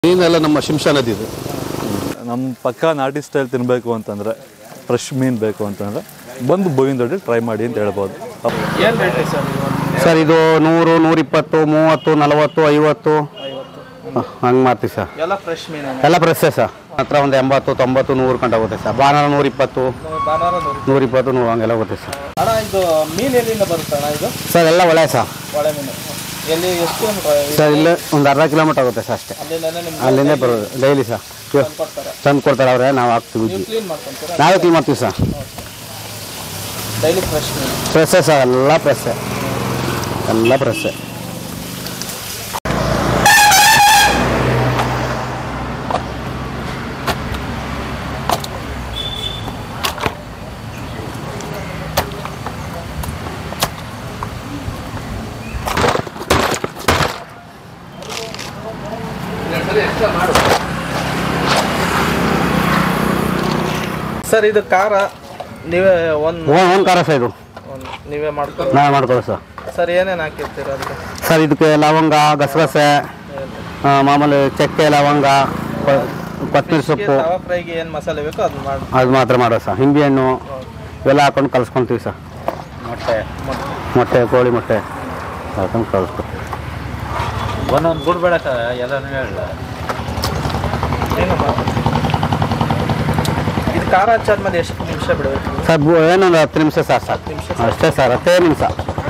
ಮೀನೆಲ್ಲ ನಮ್ಮ ಶಿಂಷಾ ನದಿ ಇದು. ನಮ್ಮ ಪಕ್ಕ ನಾಟಿ ಸ್ಟೈಲ್ ತಿನ್ನಬೇಕು ಅಂತಂದರೆ ಫ್ರೆಶ್ ಮೀನು ಬೇಕು ಅಂತಂದರೆ ಬಂದು ಬೋವಿನದೊಡ್ಡಿ ಟ್ರೈ ಮಾಡಿ ಅಂತ ಹೇಳ್ಬೋದು. ಏನು ರೇಟ್ ಸರ್ ಇದು 100, 120, 30, 40, 50 ಹಂಗೆ ಮಾಡ್ತೀವಿ ಸರ್. ಎಲ್ಲ ಫ್ರೆಶ್ ಮೀನು ಎಲ್ಲ ಫ್ರೆಶ್ಶೇ ಸರ್. ಹತ್ರ ಒಂದು 80, 90, 100 ಗಂಟೆ ಹೋಗುತ್ತೆ ಸರ್. ಭಾನುವಾರ 120, 120, 100 ಹಂಗೆಲ್ಲ ಹೋಗುತ್ತೆ ಸರ್. ಅಣ್ಣ ಇದು ಮೀನು ಎಲ್ಲಿಂದ ಬರುತ್ತೆ ಅಣ್ಣ ಇದು? ಸರ್ ಎಲ್ಲ ಒಳ್ಳೆ ಸರ್. ಒಳ್ಳೆ ಮೀನು ಎಲ್ಲಿ ಎಷ್ಟು ಕಿಲೋಮೀಟರ್? ಸರ್ ಇಲ್ಲೇ ಒಂದು ಅರ್ಧ ಕಿಲೋಮೀಟರ್ ಆಗುತ್ತೆ ಸರ್ ಅಷ್ಟೇ. ಅಲ್ಲಿಂದೇ ಬರೋದು ಡೈಲಿ ಸರ್. ತಂದು ಕೊಡ್ತಾರೆ ಅವರೇ, ನಾವು ಹಾಕ್ತೀವಿ. ಕ್ಲೀನ್ ಮಾಡ್ಕೊಂತೀರಾ? ನಾವೇ ಕ್ಲೀನ್ ಮಾಡ್ತೀವಿ ಸರ್. ಡೈಲಿ ಫ್ರೆಶ್ ಮೀನು ಫ್ರೆಶ್ಶೇ ಸರ್. ಎಲ್ಲ ಫ್ರೆಶ್ಶೇ, ಎಲ್ಲ ಫ್ರೆಶ್ಶೇ. ಸರ್ ಇದು ಖಾರ ನೀವೇ ಒಂದು ಖಾರ ಸರ್. ಇದು ನೀವೇ ಮಾಡ್ಕೊಂಡು ನಾವೇ ಮಾಡ್ಕೊಳ್ಳಿ ಸರ್. ಸರ್ ಏನೇನು ಹಾಕಿರ್ತೀರ ಅದಕ್ಕೆ? ಸರ್ ಇದಕ್ಕೆ ಲವಂಗ, ಗಸಗಸೆ, ಮಾಮೂಲಿ ಚಕ್ಕೆ, ಲವಂಗ, ಕೊತ್ತಂಬರಿ ಸೊಪ್ಪು, ತವಾ ಫ್ರೈಗೆ ಏನು ಮಸಾಲೆ ಬೇಕೋ ಅದು ಮಾಡಿ ಅದು ಮಾತ್ರ ಮಾಡೋದು ಸರ್. ಹಿಂಡಿ ಹಣ್ಣು ಇವೆಲ್ಲ ಹಾಕೊಂಡು ಕಲಿಸ್ಕೊತೀವಿ ಸರ್. ಮೊಟ್ಟೆ ಕೋಳಿ ಮೊಟ್ಟೆ ಹಾಕೊಂಡು ಕಲಿಸ್ಕೊತೀವಿ. ಒಂದೊಂದು ಬಿಡ್ಬೇಡ ಸರ್, ಎಲ್ಲನೂ ಹೇಳಲ್ಲ. ಏನು ಇದು ಖಾರ ಹಚ್ಚಾದ್ಮೇಲೆ ಎಷ್ಟು ನಿಮಿಷ ಬಿಡಬೇಕು ಸರ್? ಏನೊಂದು 10 ನಿಮಿಷ ಸರ್. ಸಾಕು ಅಷ್ಟೇ ಸರ್. 10 ನಿಮಿಷ,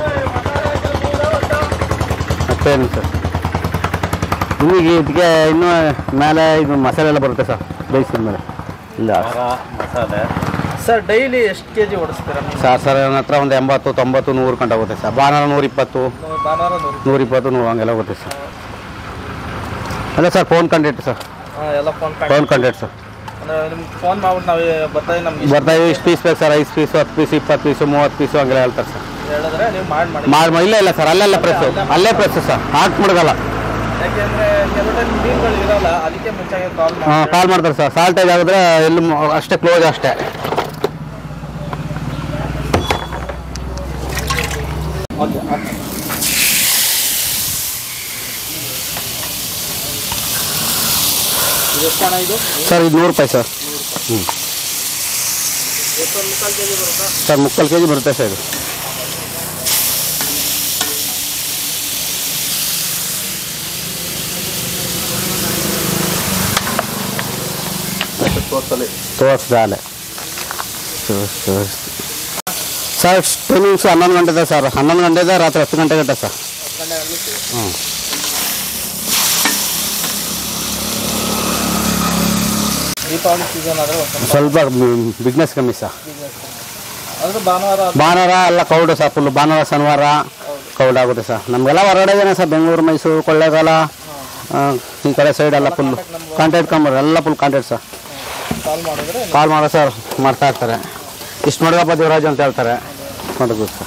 10 ನಿಮಿಷ. ನಿಮಗೆ ಇದಕ್ಕೆ ಇನ್ನೂ ಮೇಲೆ ಇದು ಮಸಾಲೆ ಎಲ್ಲ ಬರುತ್ತೆ ಸರ್ ಬೇಯಿಸಿದ ಮೇಲೆ. ಇಲ್ಲ ಮಸಾಲೆ ಸರ್ ಡೈಲಿ ಎಷ್ಟು ಕೆ ಜಿ ಓಡಿಸ್ತೀರಾ ಸರ್ ನನ್ನ ಹತ್ರ ಒಂದು 80, 90, 100 ಗಂಟೆ ಹೋಗುತ್ತೆ ಸರ್. ಭಾನುವಾರ 120, ಭಾನುವಾರ 120, 100 ಹಂಗೆಲ್ಲ ಹೋಗುತ್ತೆ ಸರ್. ಅಲ್ಲ ಸರ್, ಫೋನ್ ಕಾಂಟ್ಯಾಕ್ಟ್ ಸರ್. ಎಲ್ಲ ಫೋನ್ ಕಾಂಟ್ಯಾಕ್ಟ್ ಸರ್. ಅಂದರೆ ನಿಮ್ಗೆ ಫೋನ್ ಮಾಡ್ಬಿಟ್ಟು ನಾವು ನಮ್ಗೆ ಬರ್ತಾಯಿವಿ. ಇಷ್ಟು ಪೀಸ್ ಬೇಕು sir. 5 piece, 10 piece, 20 piece, 30 piece ಹಂಗೆಲ್ಲ ಹೇಳ್ತಾರೆ ಸರ್. ಹೇಳಿದ್ರೆ ನೀವು ಮಾಡಿ ಇಲ್ಲ ಸರ್, ಅಲ್ಲೆಲ್ಲ ಪ್ರೆಸ್ಸು, ಅಲ್ಲೇ ಪ್ರೆಸ್ಸು ಸರ್. ಹಾಕಿ ಮುಡ್ಗಲ್ಲ. ಯಾಕೆಂದರೆ ಕೆಲವು ಟೈಮ್ ಮೀನುಗಳು ಇರೋಲ್ಲ, ಅದಕ್ಕೆ ಮುಂಚೆಗೆ ಕಾಲ್ ಮಾಡ್ತಾರೆ ಸರ್. ಸಾಲ್ಟೇಜ್ ಆಗಿದ್ರೆ ಎಲ್ಲಿ ಅಷ್ಟೇ ಕ್ಲೋಸ್ ಅಷ್ಟೇ. ಎಷ್ಟು ಹಣ ಇದು? ಸರ್ ಇದು 100 ರೂಪಾಯಿ ಸರ್. ಮುಕ್ಕಾಲು ಕೆ ಜಿ ಬರುತ್ತಾ ಸರ್? ಮುಕ್ಕಾಲು ಕೆ ಜಿ ಬರುತ್ತೆ ಸರ್. ಇದು ತೋರಿಸ್ದಾಲೆ ಸರ್. ಟೈಮಿಂಗ್ಸು 11 ಗಂಟೆ ಇದೆ ಸರ್. 11 ಗಂಟೆ ಇದೆ, ರಾತ್ರಿ 10 ಗಂಟೆ ಗಂಟೆ ಸರ್. ಹ್ಞೂ. ದೀಪಾವಳಿ ಸೀಸನ್ ಆದರೆ ಸ್ವಲ್ಪ ಬಿಸ್ನೆಸ್ ಕಮ್ಮಿ ಸರ್. ಅಂದರೆ ಭಾನುವಾರ ಎಲ್ಲ ಕೌಡು ಸರ್. ಫುಲ್ಲು ಭಾನುವಾರ ಶನಿವಾರ ಕೌಡ್ ಆಗುತ್ತೆ ಸರ್. ನಮಗೆಲ್ಲ ಹೊರಗಡೆ ಇದೆ ಸರ್. ಬೆಂಗಳೂರು, ಮೈಸೂರು, ಕೊಳ್ಳೇಗಾಲ ಈ ಕಡೆ ಸೈಡ್ ಎಲ್ಲ ಫುಲ್ಲು ಕಾಂಟ್ಯಾಕ್ಟ್ ಕಂಬರ್ ಎಲ್ಲ ಫುಲ್ ಕಾಂಟ್ಯಾಕ್ಟ್ ಸರ್. ಕಾಲ್ ಮಾಡೋ ಸರ್, ಮಾಡ್ತಾ ಇರ್ತಾರೆ. ಇಷ್ಟು ನೋಡಿದಪ್ಪ ದೇವರಾಜ್ ಅಂತ ಹೇಳ್ತಾರೆ. ನೋಡೋದು ಸರ್.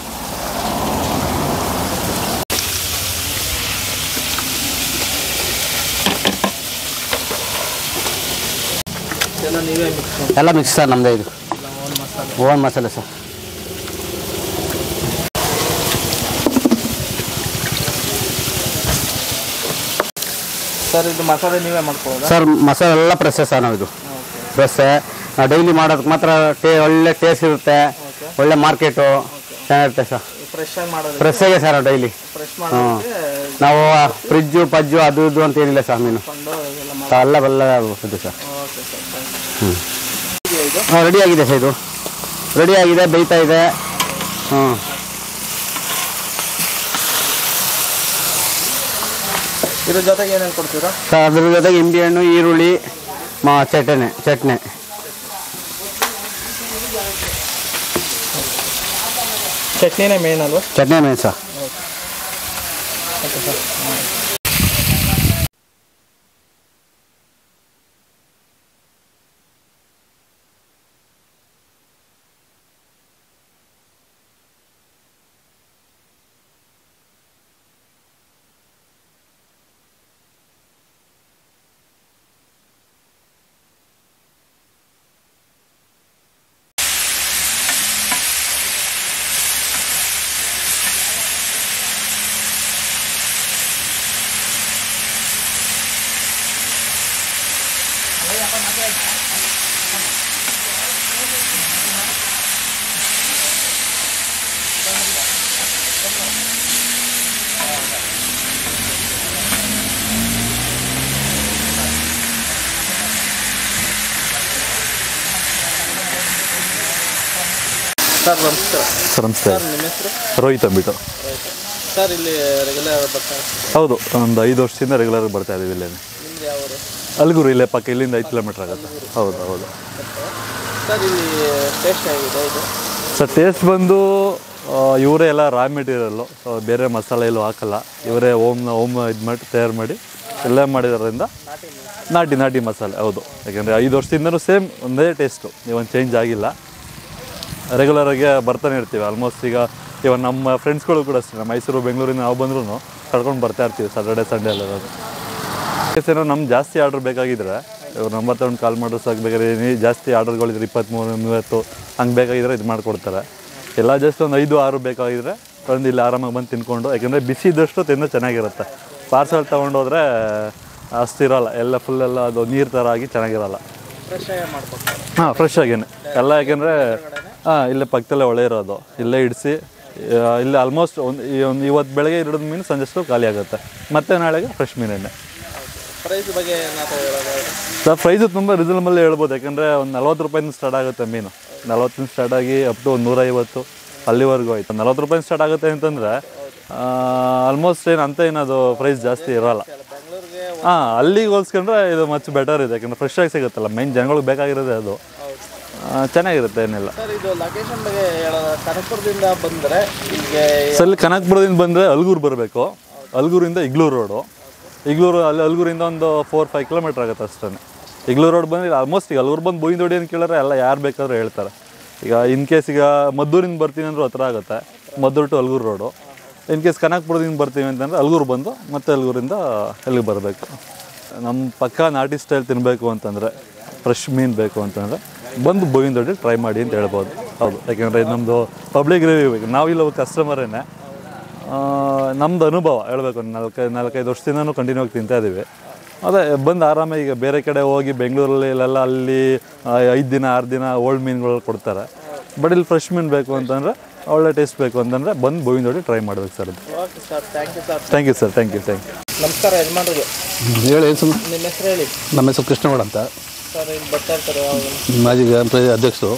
ಎಲ್ಲ ಮಿಕ್ಸ್ ಸರ್. ನಮ್ಮದೇ ಇದು ಓನ್ ಮಸಾಲೆ ಸರ್. ಸರ್ ಇದು ಮಸಾಲೆ ನೀವೇ ಮಾಡ್ಕೊಳ್ಳೋದು? ಸರ್ ಮಸಾಲೆ ಎಲ್ಲ ಫ್ರೆಶ್ಶೇ ಸರ್. ನಾವು ಇದು ಫ್ರೆಶ್ಶೇ. ಡೈಲಿ ಮಾಡೋದಕ್ಕೆ ಮಾತ್ರ ಒಳ್ಳೆ ಟೇಸ್ಟ್ ಇರುತ್ತೆ. ಒಳ್ಳೆ ಮಾರ್ಕೆಟು ಚೆನ್ನಾಗಿರುತ್ತೆ ಸರ್. ಫ್ರೆಶ್ಶಾಗೆ ಸರ್ ಡೈಲಿ. ನಾವು ಫ್ರಿಜ್ಜು ಪಜ್ಜು ಅದು ಇದು ಅಂತ ಏನಿಲ್ಲ ಸರ್. ಮೀನು ಎಲ್ಲ ಇದು ಸರ್. ರೆಡಿ ಆಗಿದೆ ಸರ್. ಇದು ರೆಡಿ ಆಗಿದೆ, ಬೇಯ್ತಾ ಇದೆ. ಇದ್ರ ಜೊತೆಗೆ ಏನೇನು ಕೊಡ್ತೀರಾ ಸರ್? ಅದ್ರ ಜೊತೆಗೆ ನಿಂಬೆ ಹಣ್ಣು, ಈರುಳ್ಳಿ, ಚಟ್ನಿ. ಚಟ್ನಿನೇ ಮೇನ್ ಅಲ್ವಾ? Chutney main sir. Okay sir. Sir ನಮಸ್ಕಾರ. ಸರ್ ನಮಸ್ತೆ. ನಿಮ್ಮ ಹೆಸರು? ರೋಹಿತ್ ಅಂದ್ಬಿಟ್ಟು. ಸರ್ ಇಲ್ಲಿ ರೆಗ್ಯುಲರ್ ಬರ್ತಾ ಹೌದು, ಒಂದು 5 ವರ್ಷದಿಂದ ರೆಗ್ಯುಲರ್ ಬರ್ತಾ ಇದ್ದೀವಿ ಇಲ್ಲೇ. ನಿಮ್ದು ಯಾವ ಊರು? ಅಲ್ಗೂರು, ಇಲ್ಲೇ ಪಕ್ಕ, ಇಲ್ಲಿಂದ 5 ಕಿಲೋಮೀಟ್ರ್ ಆಗುತ್ತೆ. ಹೌದು ಹೌದು ಸರ್ ಇಲ್ಲಿ ಟೇಸ್ಟ್ ಆಗಿದೆ ಇದು? ಸರ್ ಟೇಸ್ಟ್ ಬಂದು ಇವರೇ ಎಲ್ಲ ರಾ ಮೆಟೀರಿಯಲ್ಲು, ಬೇರೆ ಮಸಾಲೆ ಎಲ್ಲೂ ಹಾಕಲ್ಲ. ಇವರೇ ಓಮ್ ಇದು ಮಾಡಿ ತಯಾರು ಮಾಡಿ ಎಲ್ಲ ಮಾಡಿರೋದ್ರಿಂದ ನಾಟಿ ಮಸಾಲೆ. ಹೌದು, ಯಾಕೆಂದರೆ 5 ವರ್ಷದಿಂದನೂ ಸೇಮ್ ಒಂದೇ ಟೇಸ್ಟು, ಇವನ್ ಚೇಂಜ್ ಆಗಿಲ್ಲ. ರೆಗ್ಯುಲರಾಗಿ ಬರ್ತಾನೆ ಇರ್ತೀವಿ ಆಲ್ಮೋಸ್ಟ್. ಈಗ ಇವಾಗ ನಮ್ಮ ಫ್ರೆಂಡ್ಸ್ಗಳು ಕೂಡ ಅಷ್ಟೇ, ಮೈಸೂರು ಬೆಂಗಳೂರಿಂದ ನಾವು ಬಂದ್ರೂ ಕರ್ಕೊಂಡು ಬರ್ತಾ ಇರ್ತೀವಿ ಸ್ಯಾಟರ್ಡೆ ಸಂಡೇ ಎಲ್ಲ. ಏನೋ ನಮ್ಗೆ ಜಾಸ್ತಿ ಆರ್ಡ್ರ್ ಬೇಕಾಗಿದ್ದರೆ ಇವ್ರು ನಂಬರ್ ತಗೊಂಡು ಕಾಲ್ ಮಾಡೋದು ಸಾಕು. ಬೇಕಾದ್ರೆ ಜಾಸ್ತಿ ಆರ್ಡರ್ಗಳಿದ್ರೆ 23-30 ಹಂಗೆ ಬೇಕಾಗಿದ್ರೆ ಇದು ಮಾಡಿಕೊಡ್ತಾರೆ. ಎಲ್ಲ ಜಸ್ಟ್ ಒಂದು 5-6 ಬೇಕಾಗಿದ್ರೆ ಒಂದು ಇಲ್ಲಿ ಆರಾಮಾಗಿ ಬಂದು ತಿನ್ಕೊಂಡು, ಯಾಕೆಂದರೆ ಬಿಸಿ ಇದ್ದಷ್ಟು ತಿನ್ನೋ ಚೆನ್ನಾಗಿರುತ್ತೆ. ಪಾರ್ಸಲ್ ತೊಗೊಂಡೋದ್ರೆ ಅಷ್ಟಿರೋಲ್ಲ, ಎಲ್ಲ ಫುಲ್ಲೆಲ್ಲ ಅದು ನೀರು ಥರ ಆಗಿ ಚೆನ್ನಾಗಿರೋಲ್ಲ. ಫ್ರೆಶ್ ಆಗಿ ಮಾಡ್ಕೊಡ್ತಾರೆ? ಹಾಂ, ಫ್ರೆಶ್ ಆಗೇನೆ ಎಲ್ಲ. ಯಾಕೆಂದರೆ ಇಲ್ಲೇ ಪಕ್ಕದಲ್ಲೇ ಒಳ್ಳೆ ಇರೋದು, ಇಲ್ಲೇ ಇಡಿಸಿ ಇಲ್ಲೇ ಆಲ್ಮೋಸ್ಟ್ ಒಂದು ಇವತ್ತು ಬೆಳಗ್ಗೆ ಹಿಡಿದ ಮೀನು ಸಂಜೆಷ್ಟು ಖಾಲಿ ಆಗುತ್ತೆ, ಮತ್ತು ನಾಳೆಗೆ ಫ್ರೆಶ್ ಮೀನೆಣ್ಣೆ. ಪ್ರೈಸ್ ಬಗ್ಗೆ ಏನಾದರೂ ಹೇಳೋದಾದ್ರೆ? ಸರ್ ಪ್ರೈಸು ತುಂಬ ರೀಸನಬಲ್ ಹೇಳ್ಬೋದು. ಯಾಕೆಂದರೆ ಒಂದು 40 ರೂಪಾಯಿಂದ ಸ್ಟಾರ್ಟ್ ಆಗುತ್ತೆ ಮೀನು. 40 ಸ್ಟಾರ್ಟ್ ಆಗಿ ಅಪ್ ಟು 150 ಅಲ್ಲಿವರೆಗೂ ಆಯಿತು. 40 ರೂಪಾಯಿಂದ ಸ್ಟಾರ್ಟ್ ಆಗುತ್ತೆ ಅಂತಂದರೆ ಆಲ್ಮೋಸ್ಟ್ ಏನದು ಪ್ರೈಸ್ ಜಾಸ್ತಿ ಇರೋಲ್ಲ. ಬೆಂಗಳೂರಿಗೆ ಅಲ್ಲಿಗೆ ಹೋಲ್ಸ್ಕೊಂಡ್ರೆ ಇದು ಮಚ್ ಬೆಟರ್ ಇದೆ. ಯಾಕೆಂದರೆ ಫ್ರೆಶ್ ಆಗಿ ಸಿಗುತ್ತಲ್ಲ, ಮೈನ್ ಜನಗಳಿಗೆ ಬೇಕಾಗಿರೋದೇ ಅದು. ಚೆನ್ನಾಗಿರುತ್ತೆ, ಏನಿಲ್ಲ. ಸರ್ ಇದು ಲೊಕೇಶನ್ ಬಗ್ಗೆ ಹೇಳೋದು, ಕನಕಪುರದಿಂದ ಬಂದರೆ ಇಲ್ಲಿಗೆ? ಸರ್ ಇಲ್ಲಿ ಕನಕಪುರದಿಂದ ಬಂದರೆ ಅಲ್ಗೂರು ಬರಬೇಕು. ಅಲ್ಗೂರಿಂದ ಇಗ್ಲೂರು ರೋಡು. ಅಲ್ಲಿ ಅಲ್ಗೂರಿಂದ ಒಂದು 4-5 ಕಿಲೋಮೀಟ್ರ್ ಆಗುತ್ತೆ ಅಷ್ಟೇ. ಇಗ್ಲೂರು ರೋಡ್ ಬಂದರೆ ಆಲ್ಮೋಸ್ಟ್ ಈಗ ಅಲ್ಗೂರು ಬಂದು ಬೋಯಿನದೊಡಿ ಅಂತ ಕೇಳಿದ್ರೆ ಎಲ್ಲ ಯಾರು ಬೇಕಾದ್ರೂ ಹೇಳ್ತಾರೆ. ಈಗ ಇನ್ ಕೇಸ್ ಈಗ ಮದ್ದೂರಿಂದ ಬರ್ತೀನಿ ಅಂದರೂ ಹತ್ರ ಆಗುತ್ತೆ, Maddur to Algur road. In case ಕನಕಪುರದಿಂದ ಬರ್ತೀವಿ ಅಂತಂದರೆ ಅಲ್ಗೂರು ಬಂದು ಮತ್ತೆ ಅಲ್ಗೂರಿಂದ ಎಲ್ಲಿಗೆ ಬರಬೇಕು. ನಮ್ಮ ಪಕ್ಕ ನಾಟಿ ಸ್ಟೈಲ್ ತಿನ್ನಬೇಕು ಅಂತಂದರೆ, ಫ್ರೆಶ್ ಮೀನು ಬೇಕು ಅಂತಂದರೆ ಬಂದು ಬೋಯಿನದೊಡ್ಡಿ ಟ್ರೈ ಮಾಡಿ ಅಂತ ಹೇಳ್ಬೋದು. ಹೌದು, ಯಾಕೆಂದರೆ ನಮ್ಮದು ಪಬ್ಲಿಕ್ ರಿವ್ಯೂ ಬೇಕು. ನಾವಿಲ್ಲ ಕಸ್ಟಮರೇನೆ, ನಮ್ಮದು ಅನುಭವ ಹೇಳಬೇಕು. 4-5 ವರ್ಷದಿಂದನೂ ಕಂಟಿನ್ಯೂ ಆಗಿ ತಿಂತಾಯಿದ್ದೀವಿ. ಅದೇ ಬಂದು ಆರಾಮಾಗಿ ಈಗ ಬೇರೆ ಕಡೆ ಹೋಗಿ ಬೆಂಗಳೂರಲ್ಲಿ ಇಲ್ಲೆಲ್ಲ ಅಲ್ಲಿ 5 ದಿನ 6 ದಿನ ಓಲ್ಡ್ ಮೀನುಗಳು ಕೊಡ್ತಾರೆ. ಬಟ್ ಇಲ್ಲಿ ಫ್ರೆಶ್ ಮೀನು ಬೇಕು ಅಂತಂದರೆ, ಒಳ್ಳೆ ಟೇಸ್ಟ್ ಬೇಕು ಅಂತಂದರೆ ಬಂದು ಬೋಯಿನದೊಡ್ಡಿ ಟ್ರೈ ಮಾಡ್ಬೇಕು ಸರ್. Okay sir, thank you sir. Thank you sir, thank you. ನಮಸ್ಕಾರ ಯಜಮಾನ್ರಿಗೆ. ಹೇಳಿ, ನಿಮ್ಮ ಹೆಸರು ಹೇಳಿ. ನಮ್ಮ ಹೆಸರು ಕೃಷ್ಣಗೌಡ ಅಂತ. ಸರ್ ಇಲ್ಲಿ ಬರ್ತಾ ಇರ್ತಾರೆ ಯಾವಾಗ? ಮಾಜಿ ಅಧ್ಯಕ್ಷರು.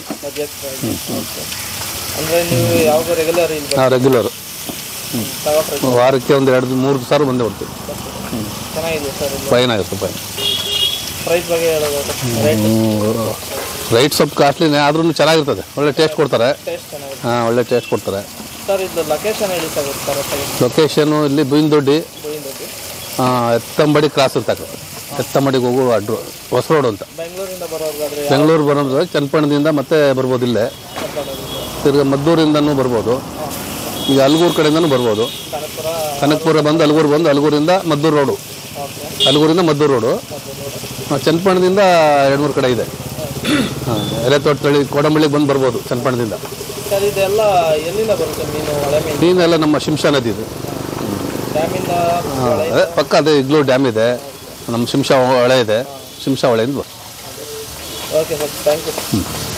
ಅಂದರೆ ನೀವು ಯಾವಾಗ ರೆಗ್ಯುಲರ್ ಇಲ್ಲಿ? ಹಾಂ, ರೆಗ್ಯುಲರು. ವಾರಕ್ಕೆ ಒಂದು 2-3 ಸಾರಿ ಬಂದೇ ಬರ್ತೀವಿ. ಚೆನ್ನಾಗಿದೆ ಸರ್. ಫೈನ್ ಆಗುತ್ತೆ, ಫೈನ್. ಪ್ರೈಸ್ ಬಗ್ಗೆ ಹೇಳೋದು? ರೈಟ್ ಸ್ವಲ್ಪ ಕಾಸ್ಟ್ಲಿನೇ, ಆದ್ರೂ ಚೆನ್ನಾಗಿರ್ತದೆ. ಒಳ್ಳೆ ಟೇಸ್ಟ್ ಕೊಡ್ತಾರೆ. ಟೇಸ್ಟ್ ಚೆನ್ನಾಗಿದೆ. ಹಾಂ, ಒಳ್ಳೆ ಟೇಸ್ಟ್ ಕೊಡ್ತಾರೆ. ಸರ್ ಇದು ಲೊಕೇಶನ್ ಹೇಳಿ ಸರ್. ಲೊಕೇಶನ್ನು ಇಲ್ಲಿ ಬೋಯಿನದೊಡ್ಡಿ ಬೋಯಿನದೊಡ್ಡಿ ಎತ್ತಂಬಡಿ ಕ್ರಾಸ್ ಅಂತ ಆಗುತ್ತೆ. ಎತ್ತಂಬಡಿಗೆ ಹೋಗೋ ಅಡ್ರು ಹೊಸ ರೋಡ್ ಅಂತ. ಬೆಂಗಳೂರಿಂದ ಬರೋದಾದ್ರೆ? ಬೆಂಗಳೂರು ಬರೋದು ಚನ್ನಪಣ್ಣದಿಂದ ಮತ್ತೆ ಬರ್ಬೋದು. ಇಲ್ಲೇ ತಿರ್ಗಿ ಮದ್ದೂರಿಂದನೂ ಬರ್ಬೋದು. ಈಗ ಅಲ್ಗೂರು ಕಡೆಯಿಂದನೂ ಬರ್ಬೋದು. ಕನಕಪುರ ಬಂದು ಅಲ್ಗೂರು ಬಂದು ಅಲ್ಗೂರಿಂದ ಮದ್ದೂರು ರೋಡು, ಅಲ್ಗೂರಿಂದ ಮದ್ದೂರು ರೋಡು. ಚನ್ನಪಣ್ಣದಿಂದ 2-3 ಕಡೆ ಇದೆ. ಹಾಂ, ಎಲೆತೋಟದಲ್ಲಿ ಕೋಡಂಬಳ್ಳಿಗೆ ಬಂದು ಬರ್ಬೋದು ಚನ್ನಪಣ್ಣದಿಂದ. ಸರ್ ಇದೆಲ್ಲ ಎಲ್ಲಿಂದ ಬರುತ್ತೆ ಮೀನು? ಹೊಳೆ ಮೀನು? ಮೀನೆಲ್ಲ ನಮ್ಮ ಶಿಂಷಾ ನದಿ ಇದು. ಡ್ಯಾಮಿಂದ? ಅದೇ ಪಕ್ಕ ಅದೇ ಇಗ್ಲೂರು ಡ್ಯಾಮ್ ಇದೆ, ನಮ್ಮ ಶಿಂಷಾ ಹೊಳೆ ಇದೆ. ಶಿಂಷಾ ಹೊಳೆಯಿಂದ ಬರ್ತದೆ. Okay sir, thank you.